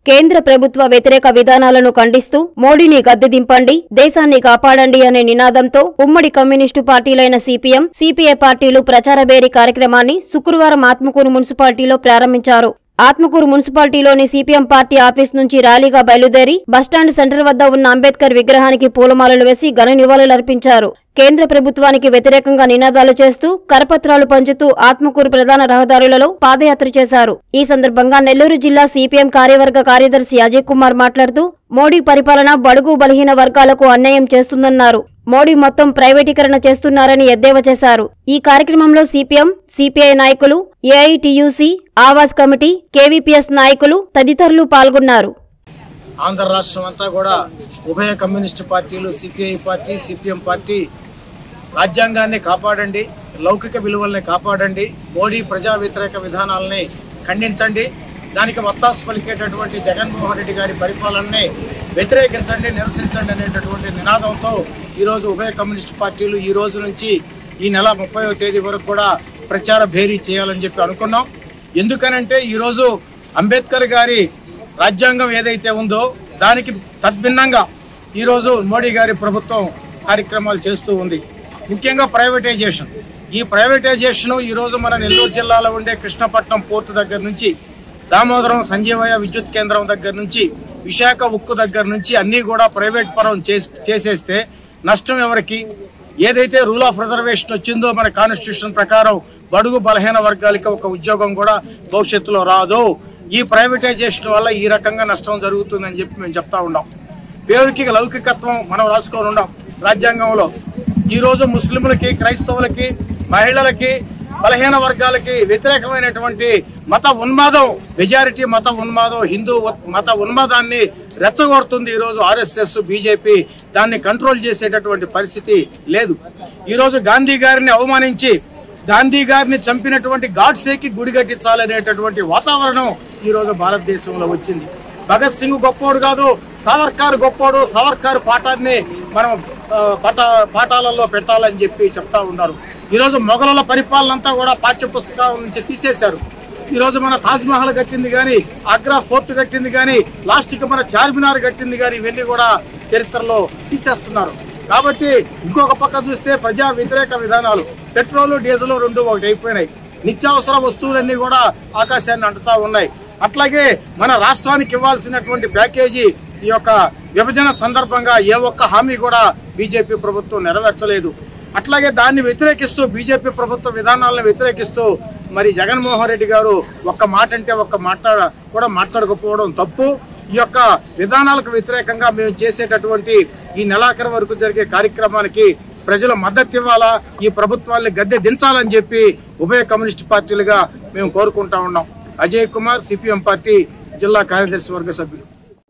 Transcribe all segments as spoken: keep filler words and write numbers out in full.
కేంద్ర ప్రభుత్వ వ్యతిరేక విధానాలను ఖండిస్తూ మోడీని గద్దెదింపండి, దేశాన్ని కాపాడండి అనే నినాదంతో ఉమ్మడి కమ్యూనిస్టు పార్టీలైన సిపిఎం, సిపిఐ పార్టీలు ప్రచార భేరీ కార్యక్రమాన్ని శుక్రవారం ఆత్మకూరు మున్సిపాలిటీలో ప్రారంభించారు. ఆత్మకూరు మున్సిపాలిటీలోని సిపిఎం పార్టీ ఆఫీస్ నుంచి ర్యాలీగా బయలుదేరి బస్టాండ్ సెంటర్ వద్ద ఉన్న అంబేద్కర్ విగ్రహానికి పూలమాలలు వేసి ఘన నివాళులర్పించారు. కేంద్ర ప్రభుత్వానికి వ్యతిరేకంగా నినాదాలు చేస్తూ కరపత్రాలు పంచుతూ ఆత్మకూరు ప్రధాన రహదారులలో పాదయాత్ర చేశారు. ఈ సందర్భంగా నెల్లూరు జిల్లా సిపిఎం కార్యవర్గ కార్యదర్శి అజయ్ కుమార్ మాట్లాడుతూ మోడీ పరిపాలన బడుగు బలహీన వర్గాలకు అన్యాయం చేస్తుందన్నారు. మోడీ మొత్తం ప్రైవేటీకరణ చేస్తున్నారని ఎద్దేవా చేశారు. ఈ కార్యక్రమంలో సిపిఎం, సిపిఐ నాయకులు, ఏఐటియుసి, ఆవాజ్ కమిటీ, కేవీపీఎస్ నాయకులు తదితరులు పాల్గొన్నారు. ఆంధ్ర రాష్ట్రం అంతా కూడా ఉభయ కమ్యూనిస్టు పార్టీలు, సిపిఐ పార్టీ, సిపిఎం పార్టీ రాజ్యాంగాన్ని కాపాడండి, లౌకిక విలువల్ని కాపాడండి, మోడీ ప్రజా వ్యతిరేక విధానాలని ఖండించండి, దానికి వత్తాసు పలికేటటువంటి జగన్మోహన్ రెడ్డి గారి పరిపాలనని వ్యతిరేకించండి, నిరసించండి అనేటటువంటి నినాదంతో ఈరోజు ఉభయ కమ్యూనిస్టు పార్టీలు ఈ రోజు నుంచి ఈ నెల ముప్పైవ తేదీ వరకు కూడా ప్రచార భేరీ చేయాలని చెప్పి అనుకున్నాం. ఎందుకనంటే ఈరోజు అంబేద్కర్ గారి రాజ్యాంగం ఏదైతే ఉందో దానికి తద్భిన్నంగా ఈరోజు మోడీ గారి ప్రభుత్వం కార్యక్రమాలు చేస్తూ ఉంది. ముఖ్యంగా ప్రైవేటైజేషన్. ఈ ప్రైవేటైజేషన్ ఈరోజు మన నెల్లూరు జిల్లాలో ఉండే కృష్ణపట్నం పోర్టు దగ్గర నుంచి, దామోదరం సంజీవయ్య విద్యుత్ కేంద్రం దగ్గర నుంచి, విశాఖ ఉక్కు దగ్గర నుంచి అన్నీ కూడా ప్రైవేట్ పరం చేసేస్తే నష్టం ఎవరికి? ఏదైతే రూల్ ఆఫ్ రిజర్వేషన్ వచ్చిందో మన కాన్స్టిట్యూషన్ ప్రకారం బడుగు బలహీన వర్గాలకి ఒక ఉద్యోగం కూడా భవిష్యత్తులో రాదు. ఈ ప్రైవేటైజేషన్ వల్ల ఈ రకంగా నష్టం జరుగుతుందని చెప్పి మేము చెప్తా ఉన్నాం. పేరుకి లౌకికత్వం మనం రాసుకొని ఉన్నాం రాజ్యాంగంలో. ఈరోజు ముస్లింలకి, క్రైస్తవులకి, మహిళలకి, బలహీన వర్గాలకి వ్యతిరేకమైనటువంటి మత ఉన్మాదం, మెజారిటీ మత ఉన్మాదం, హిందూ మత ఉన్మాదాన్ని రెచ్చగొడుతుంది ఈరోజు ఆర్ఎస్ఎస్, బీజేపీ. దాన్ని కంట్రోల్ చేసేటటువంటి పరిస్థితి లేదు. ఈరోజు గాంధీ గారిని అవమానించి గాంధీ గారిని చంపినటువంటి గాడ్సేకి గుడి కట్టించాలనేటటువంటి వాతావరణం ఈరోజు భారతదేశంలో వచ్చింది. భగత్ సింగ్ గొప్పోడు కాదు, సావర్కర్ గొప్పోడు, సావర్కర్ పాఠాన్ని మనం పాఠ పాఠాలలో పెట్టాలని చెప్పి చెప్తా ఉన్నారు. ఈరోజు మొఘలుల పరిపాలన అంతా కూడా పాఠ్య పుస్తకాల నుంచి తీసేశారు. ఈరోజు మన తాజ్మహల్ కట్టింది కానీ, ఆగ్రా ఫోర్ట్ కట్టింది కానీ, లాస్ట్కి మన చార్మినార్ కట్టింది కానీ ఇవన్నీ కూడా చరిత్రలో తీసేస్తున్నారు. కాబట్టి ఇంకొక పక్క చూస్తే ప్రజా వ్యతిరేక విధానాలు, పెట్రోలు, డీజిల్ రెండు ఒకటి అయిపోయినాయి. నిత్యావసర వస్తువులన్నీ కూడా ఆకాశాన్ని అంటుతా ఉన్నాయి. అట్లాగే మన రాష్ట్రానికి ఇవ్వాల్సినటువంటి ప్యాకేజీ ఈ యొక్క విభజన సందర్భంగా ఏ ఒక్క హామీ కూడా బీజేపీ ప్రభుత్వం నెరవేర్చలేదు. అట్లాగే దాన్ని వ్యతిరేకిస్తూ, బీజేపీ ప్రభుత్వ విధానాలను వ్యతిరేకిస్తూ మరి జగన్మోహన్ రెడ్డి గారు ఒక్క మాట అంటే ఒక్క మాట్లాడ కూడా మాట్లాడకపోవడం తప్పు. ఈ యొక్క విధానాలకు వ్యతిరేకంగా మేము చేసేటటువంటి ఈ నెలాఖరు వరకు జరిగే కార్యక్రమానికి ప్రజల మద్దతు ఇవ్వాలా, ఈ ప్రభుత్వాన్ని గద్దె దించాలని చెప్పి ఉభయ కమ్యూనిస్టు పార్టీలుగా మేము కోరుకుంటా ఉన్నాం. అజయ్ కుమార్, సిపిఎం పార్టీ జిల్లా కార్యదర్శి వర్గ సభ్యులు.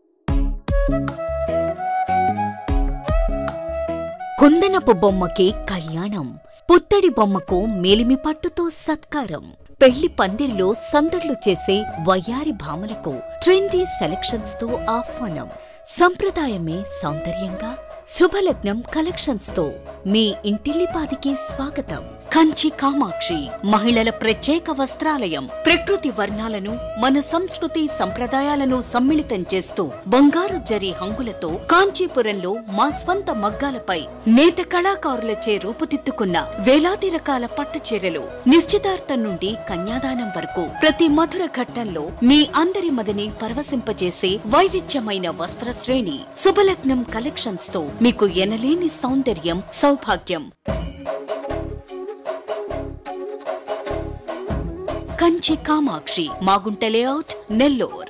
కుందనపు బొమ్మకి కళ్యాణం, పుత్తడి బొమ్మకు మేలిమి పట్టుతో సత్కారం, పెళ్లి పందిర్లో సందడ్లు చేసే వయ్యారి భామలకు ట్రెండీ సెలక్షన్స్ తో ఆహ్వానం. సంప్రదాయమే సౌందర్యంగా శుభలగ్నం కలెక్షన్స్ తో మీ ఇంటిల్లిపాదికి స్వాగతం. కంచి కామాక్షి మహిళల ప్రత్యేక వస్త్రాలయం. ప్రకృతి వర్ణాలను, మన సంస్కృతి సంప్రదాయాలను సమ్మిళితం చేస్తూ బంగారు జరి హంగులతో కాంచీపురంలో మా స్వంత మగ్గాలపై నేత కళాకారులచే రూపుదిద్దుకున్న వేలాది రకాల పట్టు చీరలు. నిశ్చితార్థం నుండి కన్యాదానం వరకు ప్రతి మధుర ఘట్టంలో మీ అందరి మదిని పరవశింపజేసే వైవిధ్యమైన వస్త్ర శ్రేణి. శుభలగ్నం కలెక్షన్స్ తో మీకు ఎనలేని సౌందర్యం, సౌభాగ్యం. కంచి కామాక్షి, మాగుంట లేఅవుట్, నెల్లూరు.